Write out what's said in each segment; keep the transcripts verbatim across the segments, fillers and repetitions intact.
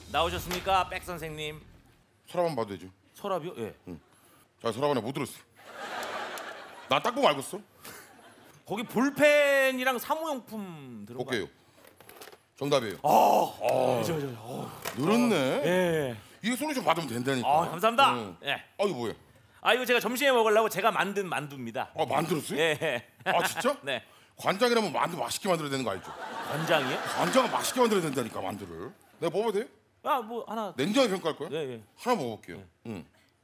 나오셨습니까, 백 선생님? 서랍만 봐도 되죠. 서랍이요? 예. 응. 자, 서랍 안에 못 들었어. 나 딱 보고 알겠어. 거기 볼펜이랑 사무용품 들어가. 볼게요. 정답이에요. 아, 아, 저, 저, 어. 늘었네. 예. 이게 솔루션 받으면 된다니까. 아, 감사합니다. 응. 예. 아, 이거 뭐야? 아, 이거 제가 점심에 먹으려고 제가 만든 만두입니다. 아, 만들었어요? 예. 아, 진짜? 네. 관장이라면 만두 맛있게 만들어야 되는 거 알죠? 관장이요? 관장은 맛있게 만들어야 된다니까, 만두를. 내가 먹어도 돼요? 아, 뭐 하나. 냉정하게 평가할 거야? 예, 예. 하나 먹어볼게요. 예. 응.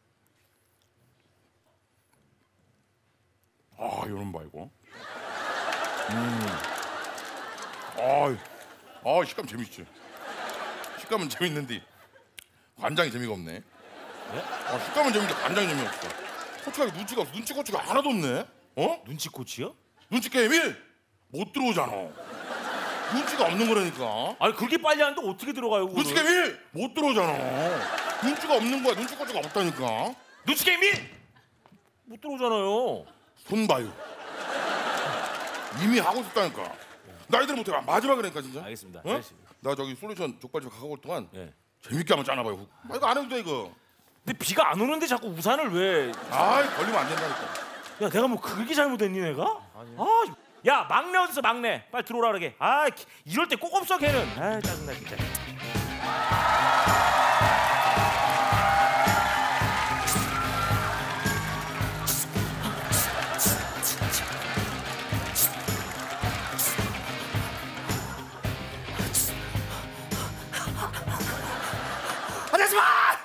아, 이런 봐 이거. 음. 아, 아 식감 재밌지. 식감은 재밌는데 관장이 재미가 없네. 예? 아, 식감은 재밌는데 관장이 재미없어. 고추가 눈치가 없어. 눈치 고추가 하나도 없네. 어? 눈치 코치요? 눈치 게임이 못 들어오잖아. 눈치가 없는 거라니까. 아니 그렇게 빨리 하는데 어떻게 들어가요? 그거를? 눈치 게임이 못 들어오잖아. 눈치가 없는 거야. 눈치 고추가 없다니까. 눈치 게임이 못 들어오잖아요. 손 봐요. 이미 하고 싶다니까. 나이들 못해. 마지막이라니까 진짜. 알겠습니다. 어? 알겠습니다. 나 저기 솔루션 족발집 가고 올 동안 예. 재밌게 한번 짜놔봐요. 아, 이거 안 해도 돼 이거. 근데 비가 안 오는데 자꾸 우산을 왜? 아이 걸리면 안 된다니까. 야 내가 뭐 그렇게 잘못했니 내가? 아, 야 막내 어딨어 막내? 빨리 들어오라 그러게. 아 기- 이럴 때 꼭 없어 걔는. 아 짜증나 진짜. 하지 마!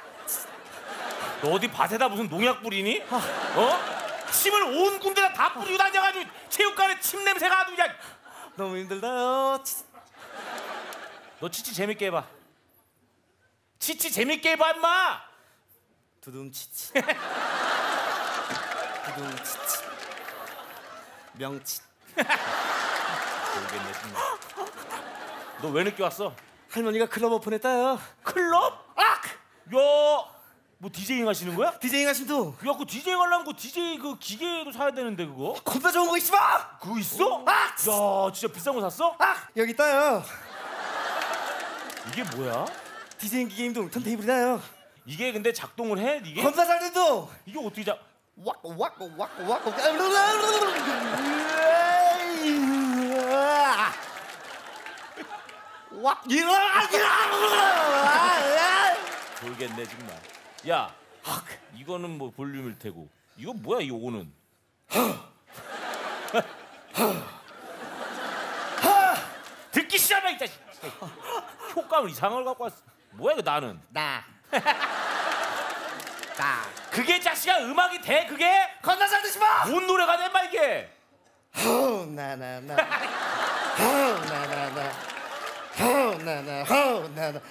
너 어디 밭에다 무슨 농약 뿌리니? 어? 침을 온 군데다 다 뿌리고 다녀가지고 체육관에 침 냄새가 아주 그냥. 너무 힘들다요. 너 치치 재밌게 해봐. 치치 재밌게 해봐 임마. 두둥치치. 두둥치치. 명치. 모르겠네 정말. 너 왜 늦게 왔어? 할머니가 클럽 오픈했다요. 클럽? 아! 야, 뭐 디제잉 하시는 거야? 디제잉 하심도. 야, 그 디제잉 하려면 그 디제이 그 기계도 사야 되는데 그거? 겁나 좋은 거 있어. 그거 있어? 아! 야, 진짜 비싼 거 샀어? 아 여기 있다요. 이게 뭐야? 디제잉 기계임도 턴테이블이다요. 이게 근데 작동을 해? 이게? 겁나 잘 돼도. 이게 어떻게 작? 와꾸 와꾸 와꾸 와꾸. 와 모르겠네 정말. 야, 이거는 뭐 볼륨일 테고. 이거 뭐야 이 오는? 듣기 싫어봐 이 자식. 효과음을 이상한 걸 갖고 왔어. 뭐야 이거 나는? 나. 나. 그게 자식아 음악이 돼 그게? 겁나 잘 드시 마. 뭔 노래가 돼 마 이게? 나나나. 나나나. 나나. 나나.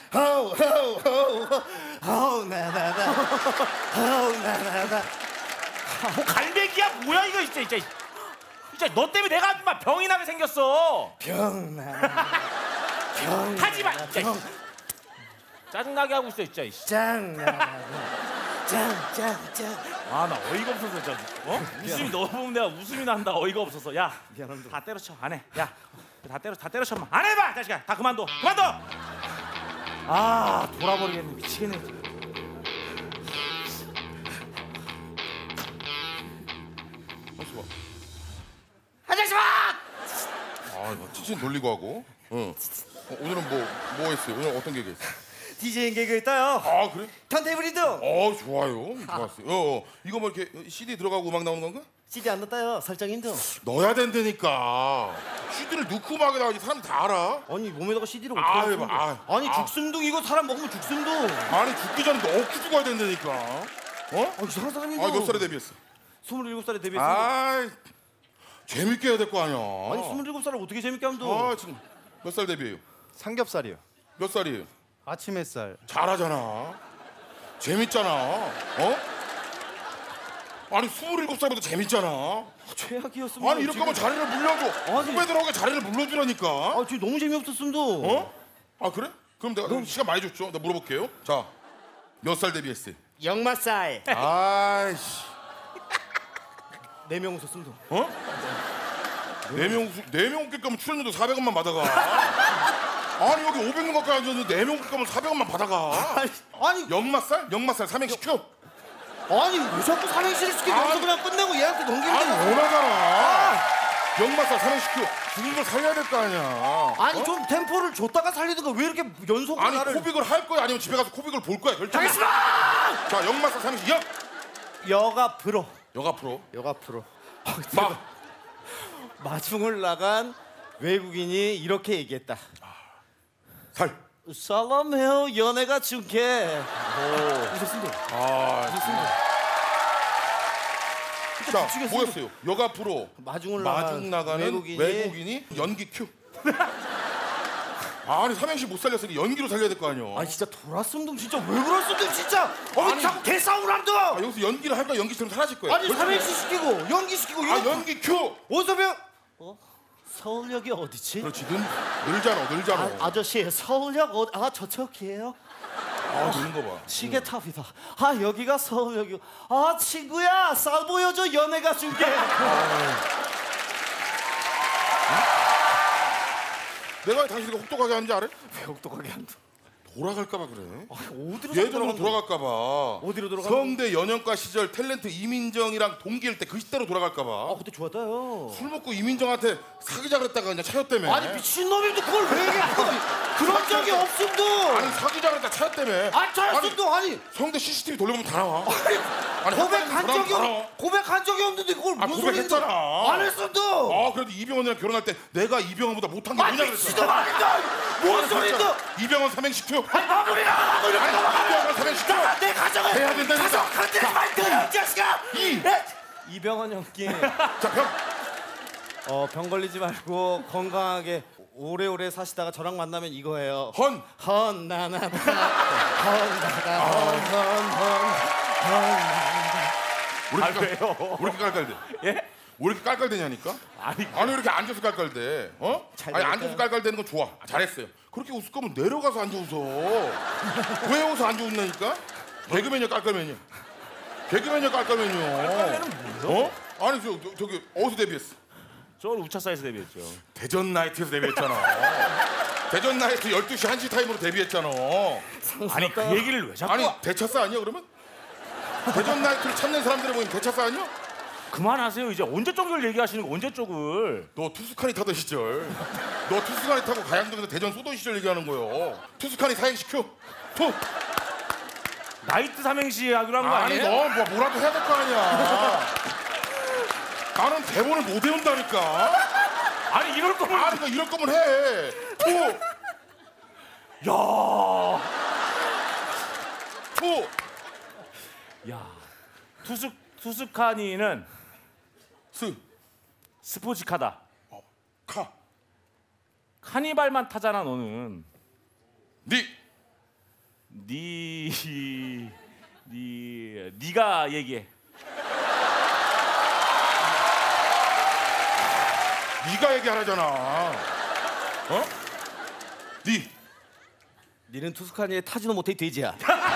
나나나. 나나나. 뭐 갈매기야 뭐야 이거 진짜 진짜. 진짜 너 때문에 내가 막 병이 나게 생겼어. 병나. 병. 하지 마. 진짜. 짜증나게 하고 있어 진짜. 짱나. 짱짱짱. 아 나 어이가 없어서 진짜. 어? 웃음이 너 보면 내가 웃음이 난다. 어이가 없어서. 야, 미안합니다. 다 때려쳐 안 해. 야, 다 때려 다 때려쳐 마. 안 해봐 자식아. 다 그만둬. 그만둬. 아 돌아버리겠네 미치겠네. 하지 하지 마. 아, 이거 치친 돌리고 하고. 응. 어, 오늘은 뭐 뭐 했어요? 오늘 어떤 개그 했어? 디제잉 개그 있다요. 아, 그래? 턴테이블이도. 어, 좋아요. 좋았어요. 어, 어. 이거 뭐 이렇게 씨디 들어가고 음악 나오는 건가? 씨디 안 넣었다요. 설정인도. 넣어야 된다니까. 씨디를 넣고 음악이 나오지 사람 다 알아. 아니 몸에다가 씨디를 아, 어떻게 해봐. 넣었어? 아, 아니 아. 죽순둥 이거 사람 먹으면 죽순둥. 아니 죽기 전에 넣고 죽어야 된다니까. 어? 아 이상한 사람인데. 아, 몇 살에 데뷔했어? 스물일곱 살에 데뷔했어. 아, 재밌게 해야 될 거 아니야. 아니 스물일곱 살을 어떻게 재밌게 함도. 아, 지금 몇 살 데뷔해요? 삼겹살이요. 몇 살이에요? 아침 햇살. 잘하잖아. 재밌잖아. 어? 아니 스물일곱 살부터 재밌잖아. 최악이었습니다. 아니 이렇게 하면 자리를 물려줘. 아니. 후배들하고 자리를 물려주라니까. 아 지금 너무 재미없었음도. 어? 아 그래? 그럼 내가 그럼 시간 많이 줬죠. 내가 물어볼게요. 자, 몇 살 데뷔했어요? 역마살. 아이씨. 네 명 웃었음도. 어? 네명 네명 웃게 가면 출연료도 사백원만 받아가. 아니 여기 오백 명 가까이 앉았는데 네 명 가면 사백 원만 받아가. 아니, 아니, 영맛살? 영맛살 삼행시 큐. 아니 왜 자꾸 삼행시를 시키고 아니. 여기서 그냥 끝내고 얘한테 넘기면 아니 되지. 원하잖아. 영맛살 삼행시 큐. 죽은 걸 살려야 될 거 아니야. 아니 어? 좀 템포를 줬다가 살리든가 왜 이렇게 연속으로 아니 나를. 코빅을 할 거야 아니면 집에 가서 코빅을 볼 거야 결정. 알겠습니다. 자 영맛살 삼행시 역. 여가 프로. 역 앞으로. 여가 프로. 마. 마중을 나간 외국인이 이렇게 얘기했다. 살. 살람해요 연애가 중계. 웃었습니다. 아. 웃었습니다. 자 미치겠어. 뭐였어요? 역 앞으로. 마중을 나간 마중 나가는 외국인이, 외국인이, 연기 큐. 아니 삼행시 못 살렸으니 연기로 살려야 될 거 아니야. 아니 진짜 돌았음도 진짜 왜 그랬음도 진짜. 아니 아니. 자꾸 개싸움을 한다. 아, 여기서 연기를 할까 연기처럼 사라질 거야. 아니 삼행시 시키고 연기 시키고 아 이거 연기 큐. 어디서 배워? 어? 서울역이 어디지? 그렇지 늘 늘잖아 늘잖아. 아, 아저씨 서울역 어디? 아 저쪽이에요. 아 그런 거 봐. 시계탑이다. 아 여기가 서울역이고. 아 친구야 쌀 보여줘 연애가 중계. 내가 당신이 혹독하게 하는지 알아? 왜 혹독하게 한다. 돌아갈까봐 그래. 어디로 예전으로 돌아갈까봐. 어디로 돌아가? 성대 연영과 시절 탤런트 이민정이랑 동기일 때 그 시대로 돌아갈까봐. 아 그때 좋았다요. 술 먹고 이민정한테 사귀자 그랬다가 그냥 차였다며. 아니 미친놈이도 그걸 왜 얘기해? 그런 적이 없음도. 아니 사귀자 그랬다 차였다며. 안 차였음도 아니. 성대 씨씨티비 돌려보면 다 나와. 아니 고백한 돌아보면 적이 다 나와. 없, 고백한 적이 없는데 그걸 아, 무슨 고백했잖아. 소리인데? 안 했음도. 아 그래도 이병헌이랑 결혼할 때 내가 이병헌보다 못한 게 아니 뭐냐 미친놈 그랬어. 아닌가? 뭔 소리인데? 이병헌 삼행시 큐. 아니 마무리라 마무리라. 아니 이병헌 삼행시 큐. 내 가정을 해야 된다니까. 가정 그런데 말이야 이 자식아. 이. 이병헌 형님. 자 병. 어, 병 걸리지 말고 건강하게 오래오래 사시다가 저랑 만나면 이거예요. 헌. 헌 나나 헌나나 헌헌헌 왜 아 이렇게, 왜요? 왜 이렇게 깔깔대? 예? 왜 이렇게 깔깔대냐니까? 아니 아니 왜 이렇게 앉아서 깔깔대? 어? 잘 아니 되니까. 앉아서 깔깔대는 건 좋아. 잘했어요. 그렇게 웃을 거면 내려가서 앉아 웃어. 왜 웃어 앉아 웃나니까? 개그맨이야 깔깔맨이야. 개그맨이야 깔깔맨이야. 깔깔맨은 뭐야? 어? 아니 저, 저 저기 어디서 데뷔했어? 저 우차사에서 데뷔했죠. 대전 나이트에서 데뷔했잖아. 대전 나이트 열두 시 한 시 타임으로 데뷔했잖아. 아니 그 얘기를 왜 자꾸? 아니 대차사 아니야 그러면? 대전 나이트를 찾는 사람들이 보면 대차사 아니야? 그만하세요. 이제 언제 쪽을 얘기하시는 거 언제 쪽을? 너 투스카니 타던 시절. 너 투스카니 타고 가양동에서 대전 쏘던 시절 얘기하는 거요. 투스카니 사행시 큐. 투. 나이트 삼행시 하기로 한 거 아니 아니에요? 너 뭐 뭐라도 해야 될 거 아니야. 나는 대본을 못 외운다니까. 아니 이럴 거면 아니 너 이럴 거면 해. 투. 야, 투. 야, 투스 투스카니는 스. 스포츠카다. 카. 카니발만 타잖아 너는. 니. 니, 니, 니가 얘기해. 니가 얘기하라잖아. 어? 니. 니는 투스카니에 타지도 못해 돼지야.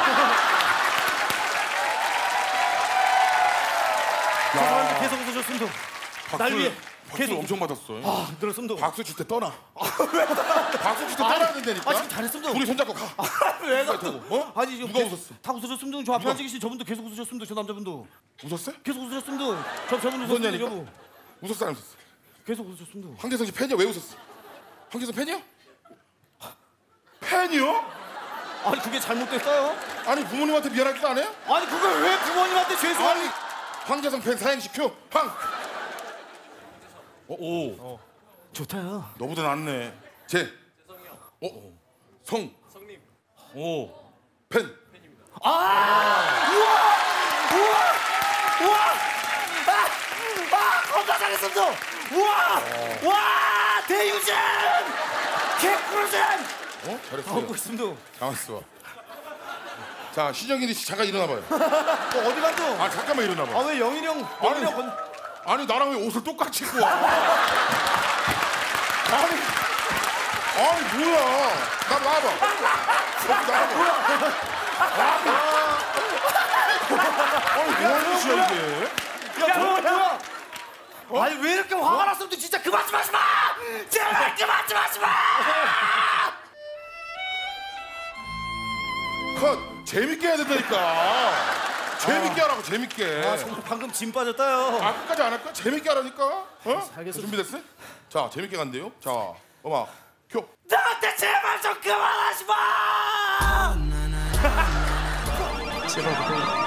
죄송한데 계속 웃어줬음도. 날 위해 박수 계속 엄청 받았어. 아 들었음도. 박수 줄 때 떠나. 박수 줄 때 떠나야 된다니까. 아 지금 잘했음도. 둘이 손잡고 가. 왜 누가 타고? 어? 아니 지금 누가 계속 웃었어? 다 웃어줬음도. 저 앞에 누가? 앉아 계신 저분도 계속 웃어줬음도. 저 남자분도 웃었어요? 계속 웃어줬음도. 저 저분 웃었음도. 웃었냐니까? 저분 웃었어 안 웃었어? 계속 웃어줬음도. 황재성 씨 팬이야? 왜 웃었어? 황재성 팬이야? 팬이요? 아니 그게 잘못됐어요? 아니 부모님한테 미안하지도 않아요? 아니 그걸 왜 부모님한테 죄송하니? 아니 황재성 팬 사행시 큐. 황. 어, 오. 좋다요. 너보다 낫네. 재. 어. 성. 성님. 오. 팬. 아! 우와! 우와! 우와! 아! 아! 겁나 잘했어 너! 우와! 와! 대유진! 개꿀잼! 어? 잘했어. 하고 있습니다. 잘했어. 자 신영일이 씨 잠깐 일어나봐요. 어, 어디 간도? 아 잠깐만 일어나봐. 아 왜 영일이 형? 영일이 아니, 형 건... 아니 나랑 왜 옷을 똑같이 입고 와? 아니 아니 뭐야? 나 나와봐. 여기 나와봐. 아니 뭐 하는 짓이야 이게? 야, 뭐야? 뭐야? 아니 왜 이렇게 화가 났으면 진짜 그만 좀 하지 마! 제발 그만 좀 하지 마! 재밌게 해야 된다니까. 재밌게 하라고 재밌게. 아 정말 방금 짐 빠졌다요. 아 끝까지 안 할까? 재밌게 하라니까. 어? 알겠어. 준비됐어? 자 재밌게 간대요. 자 음악 큐. 나한테 제발 좀 그만하지 마! 제발 부탁.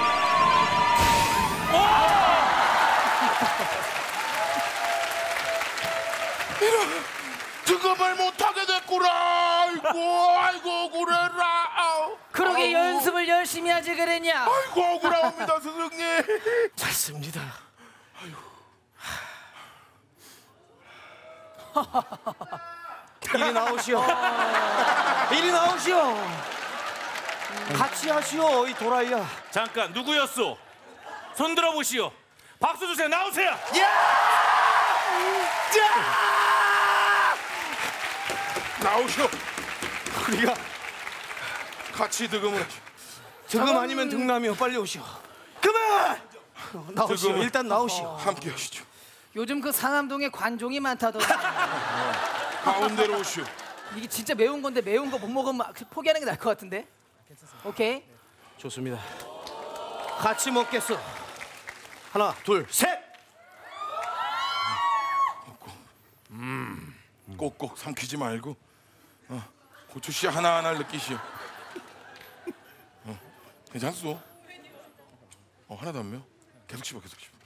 득음을 못하게 됐구나. 아이고 아이고 억울해라. 아우. 그러게 아우. 연습을 열심히 하지 그랬냐? 아이고 억울합니다 스승님. 맞습니다. 이리 나오시오. 이리 나오시오. 같이 하시오 이 도라이야. 잠깐 누구였소? 손 들어보시오. 박수 주세요. 나오세요. 나오시오. 우리가 같이 득음을 하시오. 득음 아니면 득남이요. 빨리 오시오. 그만. 나오시오. 득음을 일단 나오시오. 함께 하시죠. 요즘 그 상암동에 관종이 많다더라. 가운데로 오시오. 이게 진짜 매운 건데 매운 거 못 먹으면 포기하는 게 나을 것 같은데? 오케이. 좋습니다. 같이 먹겠어. 하나, 둘, 셋. 음, 꼭꼭 삼키지 말고 어, 고추 씨 하나 하나를 느끼시오. 어, 괜찮소? 어 하나도 안 매워. 계속 씹어 계속 씹어.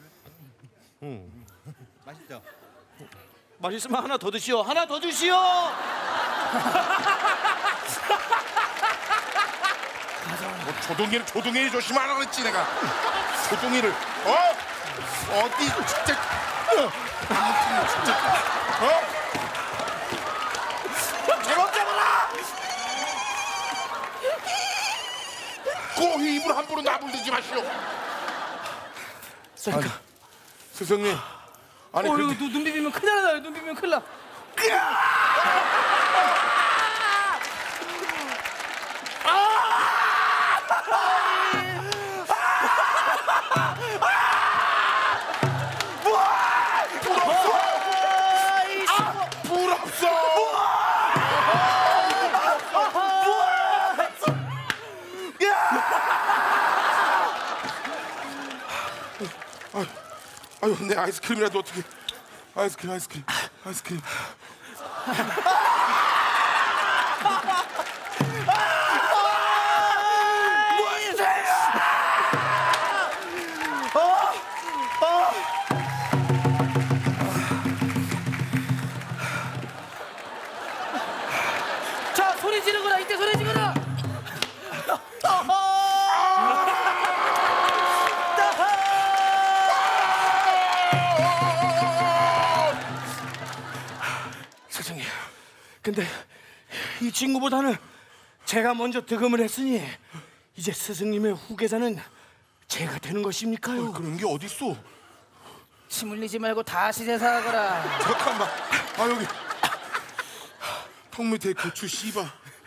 맛있죠? 맛있으면 하나 더 드시오. 하나 더 주시오. 뭐 조동이를 조동이 조심하라 그랬지 내가. 조동이를 어 어디 진짜 어 아, 진짜 어 제법 잡아라. 그 입을 함부로 나불리지 마시오. 아니, 스승님 아니 어, 근데 이거 눈 비비면 큰일 나요. 눈 비비면 큰일 나. 불 없어. 아유, 아유, 내 아이스크림이라도 어떻게? 아이스크림, 아이스크림, 아이스크림. 자, 소리 지르거라. 이때 소리 지르거라. 선생님, 근데 이 친구보다는 제가 먼저 득음을 했으니 이제 스승님의 후계자는 제가 되는 것입니까요? 그런 게 어딨어? 침 흘리지 말고 다시 대사하거라. 잠깐만. 아 여기 턱 밑에 고추 씨바.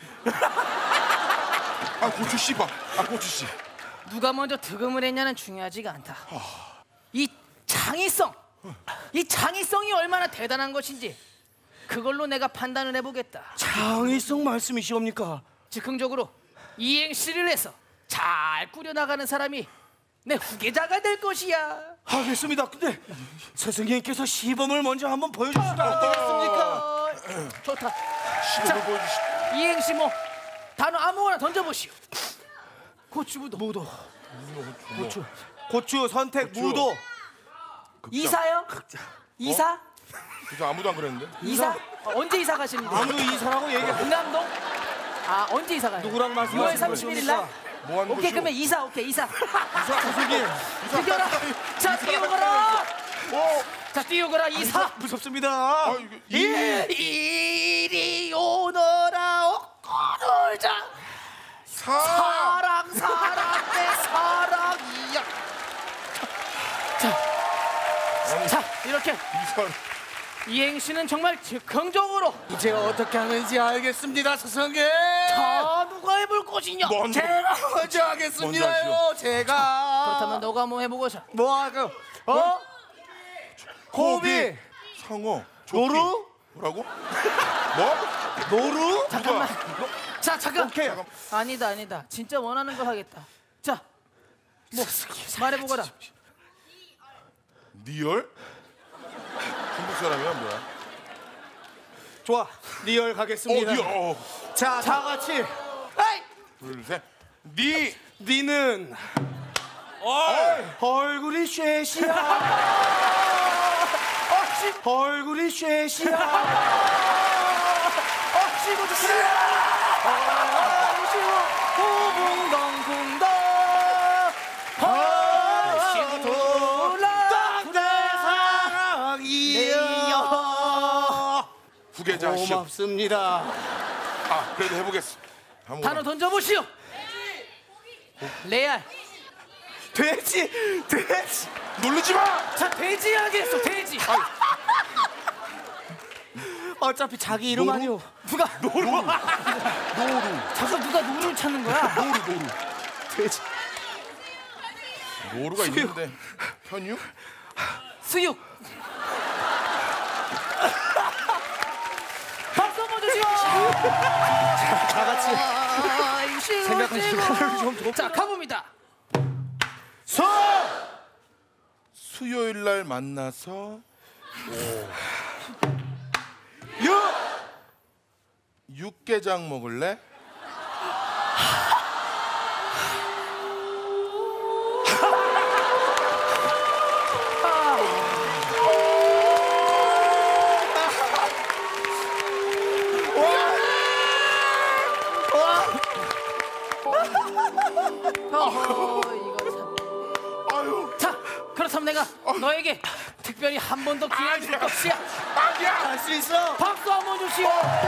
아 고추 씨바. 아 고추 씨. 누가 먼저 득음을 했냐는 중요하지가 않다. 이 창의성, 이 창의성이 얼마나 대단한 것인지 그걸로 내가 판단을 해보겠다. 창의성 말씀이시옵니까? 즉흥적으로 이행시를 해서 잘 꾸려나가는 사람이 내 후계자가 될 것이야. 알겠습니다. 근데 스승님께서 시범을 먼저 한번 보여주시면 안 되겠습니까? 어, 좋다. 시범을 보여주시. 이행시 뭐 단어 아무거나 던져보시오. 고추부도. 무도. 고추. 고추 선택 고추. 무도. 이사요? 이사? 진짜 아무도 안 그랬는데. 이사? 어, 언제 이사 가시는데? 아무 이사라고 얘기. 운남동? 아 언제 이사 가요? 누구랑 유월 말씀하시는 삼십일 일 날? 뭐 하는 오케이 거죠? 그러면 이사 오케이 이사. 선생님. 뛰어라. 자 뛰어오거라. 어. 자 뛰어오거라 이사. 무섭습니다. 아 이거 이. 이리 오너라 옥고놀자. 사. 사랑 사랑 내 사랑이야. 자, 자 이렇게 이사. 이행시는 정말 즉흥적으로. 이제 어떻게 하는지 알겠습니다, 스승님. 자 누가 해볼 것이냐? 먼저. 제가 먼저 먼저 하겠습니다요. 제가. 그렇다면 너가 한번 해보고자. 뭐 하고? 어? 고비. 상어. 조끼. 노루? 뭐라고? 뭐? 노루? 잠깐만. 누가? 자 잠깐. 오케이. 아니다 아니다. 진짜 원하는 걸 하겠다. 자, 뭐 말해보거라. 리얼? 중국 사람이야 뭐야? 좋아. 리얼 가겠습니다. 어, 리얼. 어. 자, 다 같이. 에이! 둘, 셋. 니. 니는 어이. 얼굴이 쉐시야. 얼굴이 쉐시야. 어시고 좋다. 어시고 호붕덩붕덩. 후계자 씨. 고맙습니다. 아, 그래도 해보겠어. 한번 단어 던져보시오. 레알. 돼지, 돼지. 놀리지 마. 자 돼지 하겠어 돼지. 어차피 자기 이름 아니오. 누가 노루. 노루. 잠깐 누가 노루를 찾는 거야? 노루, 노루. 돼지. 노루가 있는데. 현유? 수육. 박수 한번 주시오. 다 같이 생각하시고 시간을 좀 더. 자 가봅니다. 서. 수요일 날 만나서. 육. 육개장 먹을래? 어허, 이거 참. 아유. 자 그렇다면 내가 너에게 특별히 한 번 더 기회를 줄 것이야. 아니야. 할 수 있어. 박수 한번 주시오.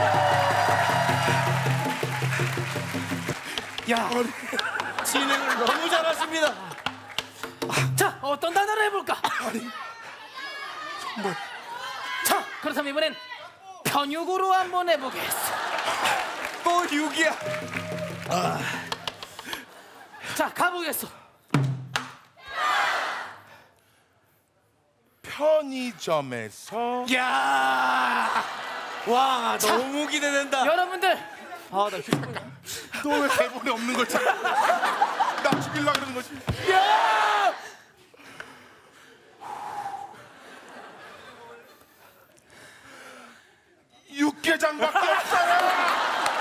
야, 진행을 너무 잘하십니다. 자 어떤 단어를 해볼까? 자 그렇다면 이번엔 편육으로 한번 해보겠어. 또 육이야. 자 가보겠어. 편의점에서. 야, 와, 너무 기대된다. 여러분들 아, 나 휴대폰. 또 왜 대본에 없는 걸 찾아? 나 죽이려고 그러는 거지. 야! 육개장밖에 없잖아.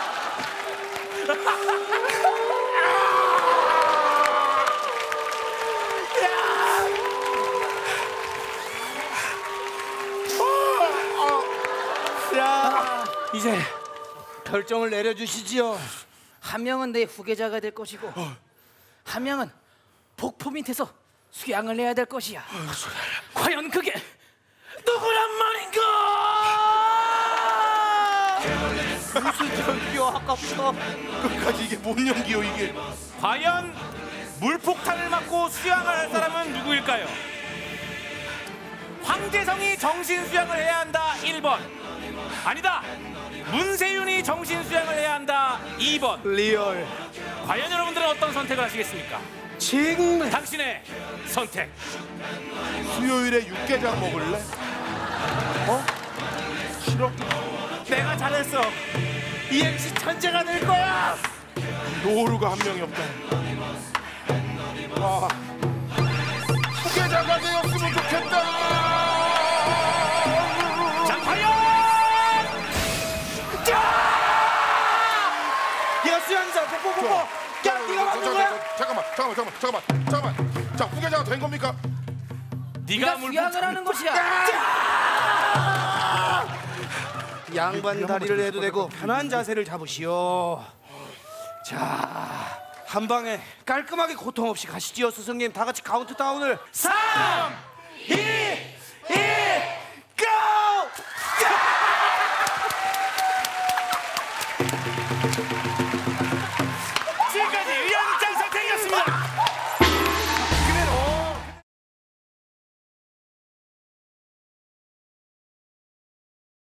야, 이제 결정을 내려주시지요. 한 명은 내 후계자가 될 것이고 한 명은 복부 밑에서 수양을 해야 될 것이야. 과연 그게 누구란 말인가? 무슨 연기요, 아까부터. 끝까지 이게 뭔 연기요 이게? 과연 물폭탄을 맞고 수양을 할 사람은 누구일까요? 황재성이 정신 수양을 해야 한다 일 번. 아니다. 문세윤이 정신 수양을 해야 한다 이 번. 리얼. 과연 여러분들은 어떤 선택을 하시겠습니까? 정말. 당신의 선택. 수요일에 육개장 먹을래? 어? 싫어? 내가 잘했어. 이 엠씨 천재가 될 거야. 노루가 한 명이 없다. 와, 후계자가 되었으면 좋겠다. 자 과연 얘가 수양자. 뽀뽀뽀뽀. 야, 네가 만든 거야? 잠깐만, 잠깐만, 잠깐만, 잠깐만, 잠깐만. 자, 후계자가 된 겁니까? 네가 네가 수양을 하는 것이야. 양반 다리를 해도 되고 편한 자세를 잡으시오. 자, 한 방에 깔끔하게 고통 없이 가시지요, 스승님. 다 같이 카운트다운을 삼, 이, 일, 고!